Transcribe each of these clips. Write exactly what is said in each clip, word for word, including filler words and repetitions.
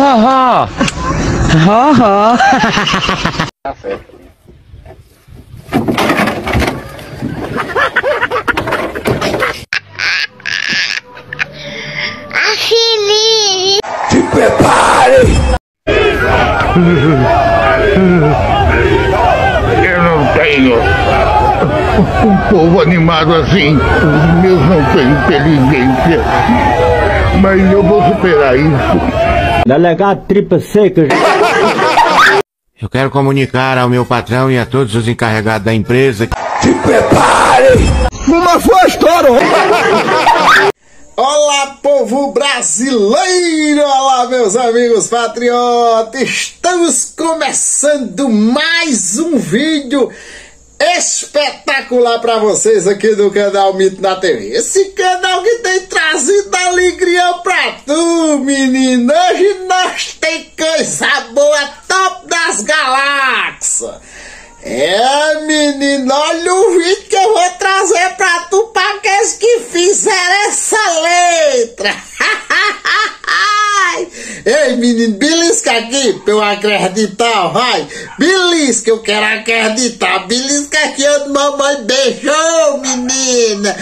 ha. Ha ha. Se prepare! Eu não tenho um povo animado assim. Os meus não têm inteligência. Mas eu vou superar isso. Delegado tripa seca. Eu quero comunicar ao meu patrão e a todos os encarregados da empresa. Se prepare! Uma voz, estouro! Olá, povo brasileiro! Olá, meus amigos patriotas! Estamos começando mais um vídeo espetacular para vocês aqui do canal Mito na T V. Esse canal que tem trazido alegria pra tu, menino! Hoje nós tem coisa boa, top das galáxias! É, menino, olha o vídeo que eu vou trazer pra tu, pra aqueles que fizeram essa letra. Ei, menino, belisca aqui pra eu acreditar, vai. Belisca, eu quero acreditar. Belisca aqui onde mamãe beijou, menina.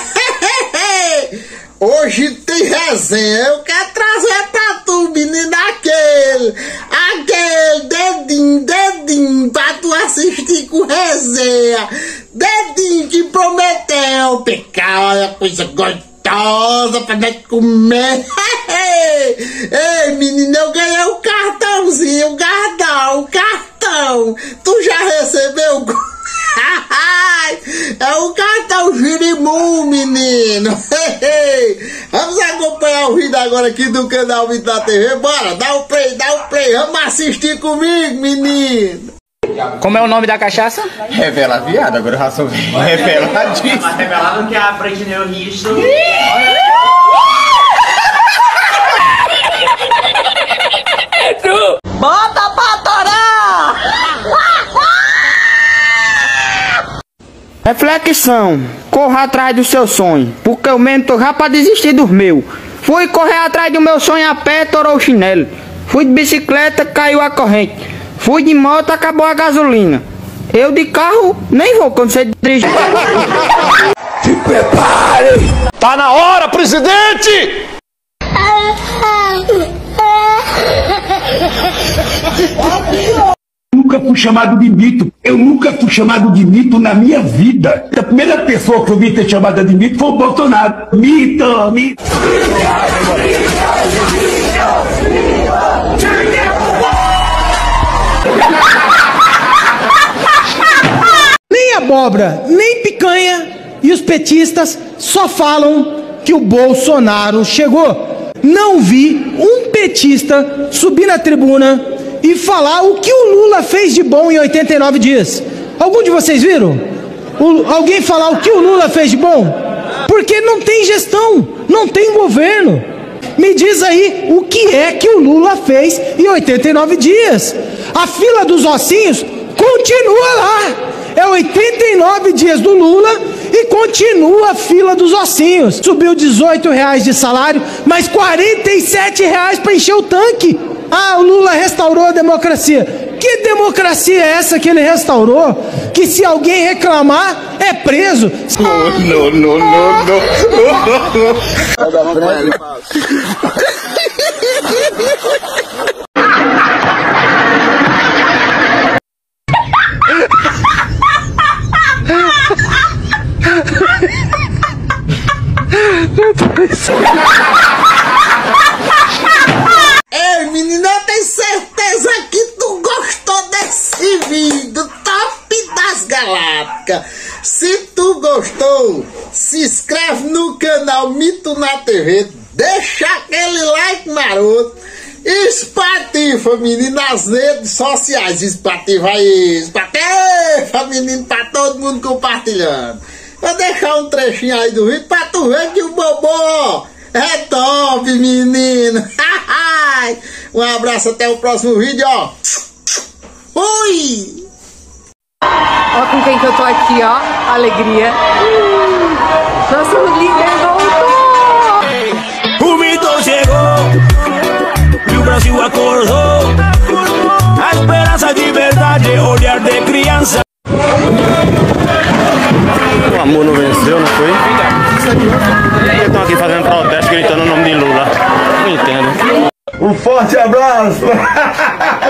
Hoje tem resenha, eu quero trazer pra tu, menino, aquele, aquele dedinho, dedinho, pra tu assistir com resenha, dedinho que prometeu, pecar, olha, coisa gostosa pra nós comer. Ei, menino, eu ganhei um cartãozinho, um cartão, um cartão, tu já recebeu? É um cartão Girimum, menino. Vamos acompanhar o vídeo agora aqui do canal Mito na T V. Bora, dá o play, dá o play. Vamos assistir comigo, menino. Como é o nome da cachaça? Revela, viado, agora eu já sou reveladíssimo. Mas revelado que a Britney Risto. Bota pra torar! Reflexão, corra atrás do seu sonho, porque eu mesmo tô já pra desistir dos meus. Fui correr atrás do meu sonho a pé, torou o chinelo. Fui de bicicleta, caiu a corrente. Fui de moto, acabou a gasolina. Eu de carro, nem vou quando você dirige. Se prepare! Tá na hora, presidente! Nunca fui chamado de mito. Eu nunca fui chamado de mito na minha vida. A primeira pessoa que eu vi ter chamada de mito foi o Bolsonaro. Mito, mito. Nem abóbora, nem picanha e os petistas só falam que o Bolsonaro chegou. Não vi um petista subir na tribuna e falar o que o Lula fez de bom em oitenta e nove dias. Algum de vocês viram? O, alguém falar o que o Lula fez de bom? Porque não tem gestão, não tem governo. Me diz aí o que é que o Lula fez em oitenta e nove dias. A fila dos ossinhos continua lá. É oitenta e nove dias do Lula e continua a fila dos ossinhos. Subiu dezoito reais de salário, mais quarenta e sete reais para encher o tanque. Ah, o Lula restaurou a democracia. Que democracia é essa que ele restaurou? Que se alguém reclamar, é preso. Não, não, não, não. Ei, menino, eu tenho certeza que tu gostou desse vídeo top das galácticas. Se tu gostou, se inscreve no canal Mito na T V, deixa aquele like maroto, espatifa, menino, nas redes sociais, espatifa aí, espatifa, menino, pra todo mundo compartilhando. Vou deixar um trechinho aí do vídeo pra tu ver que o bobô é top, menino. Um abraço, até o próximo vídeo, ó. Fui! Ó com quem que eu tô aqui, ó. Alegria. Nosso líder voltou! O mito chegou e o Brasil acordou. Amor não venceu, não foi? Eles estão aqui fazendo protesto, gritando o nome de Lula. Não entendo. Um forte abraço!